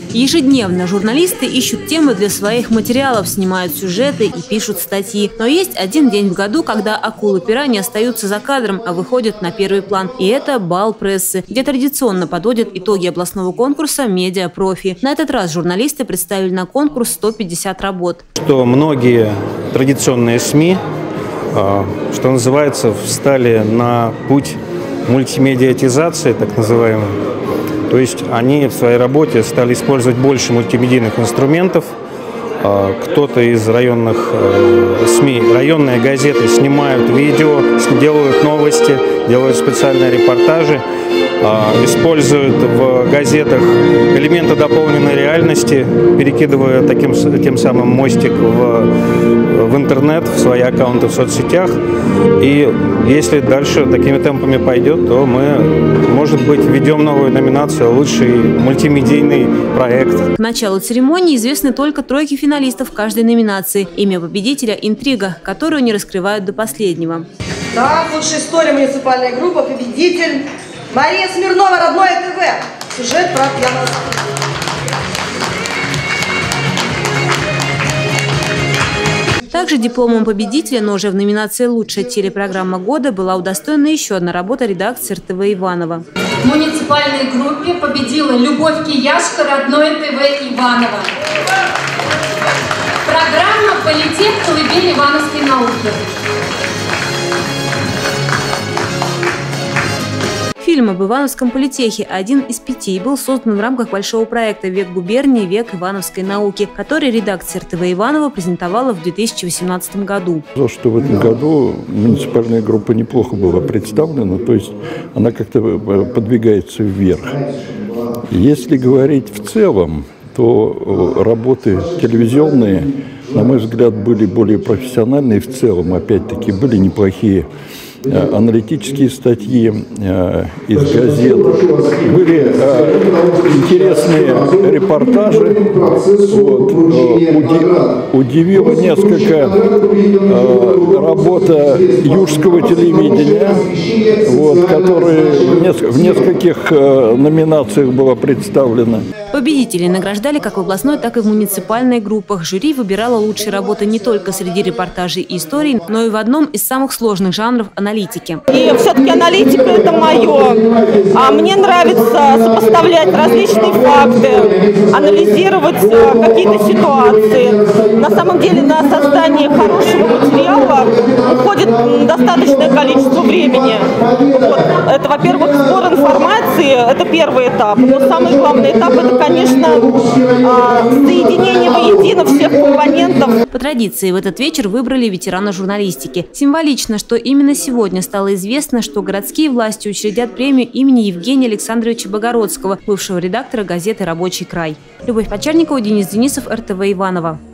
Ежедневно журналисты ищут темы для своих материалов, снимают сюжеты и пишут статьи. Но есть один день в году, когда акулы-пера не остаются за кадром, а выходят на первый план. И это бал прессы, где традиционно подводят итоги областного конкурса «Медиа-профи». На этот раз журналисты представили на конкурс 150 работ. Что многие традиционные СМИ, что называется, встали на путь мультимедиатизации, так называемой. То есть они в своей работе стали использовать больше мультимедийных инструментов. Кто-то из районных СМИ, районные газеты снимают видео, делают новости, делают специальные репортажи, используют в газетах элементы дополненной реальности, перекидывая тем самым мостик в интернет, в свои аккаунты в соцсетях. И если дальше такими темпами пойдет, то мы, может быть, введем новую номинацию «Лучший мультимедийный проект». К началу церемонии известны только тройки финалистов каждой номинации. Имя победителя – интрига, которую не раскрывают до последнего. Так, лучшая история муниципальной группы, победитель Мария Смирнова, Родное ТВ. Сюжет про пьяного. Также дипломом победителя, но уже в номинации «Лучшая телепрограмма года» была удостоена еще одна работа редакции РТВ Иваново. В муниципальной группе победила Любовь Кияшко, Родное ТВ Иваново. Программа «Политех. Колыбель ивановской науки». Фильм об Ивановском политехе один из 5 был создан в рамках большого проекта «Век губернии. Век ивановской науки», который редакция РТВ Иваново презентовала в 2018 году. Что в этом году муниципальная группа неплохо была представлена, то есть она как-то подвигается вверх. Если говорить в целом, то работы телевизионные, на мой взгляд, были более профессиональные в целом, опять-таки, были неплохие аналитические статьи из газет, были интересные репортажи. Удивила несколько работа Южского телевидения, которая в нескольких номинациях была представлена. Победителей награждали как в областной, так и в муниципальной группах. Жюри выбирало лучшие работы не только среди репортажей и историй, но и в одном из самых сложных жанров – аналитики. И все-таки аналитика – это мое. А мне нравится сопоставлять различные факты, анализировать какие-то ситуации. На самом деле на создание хорошего материала уходит достаточное количество времени. Это, во-первых, сбор информации, это первый этап. Но самый главный этап – это, конечно, соединение воедино всех компонентов. По традиции в этот вечер выбрали ветерана журналистики. Символично, что именно сегодня стало известно, что городские власти учредят премию имени Евгения Александровича Богородского, бывшего редактора газеты «Рабочий край». Любовь Почерникова, Денис Денисов, РТВ Иваново.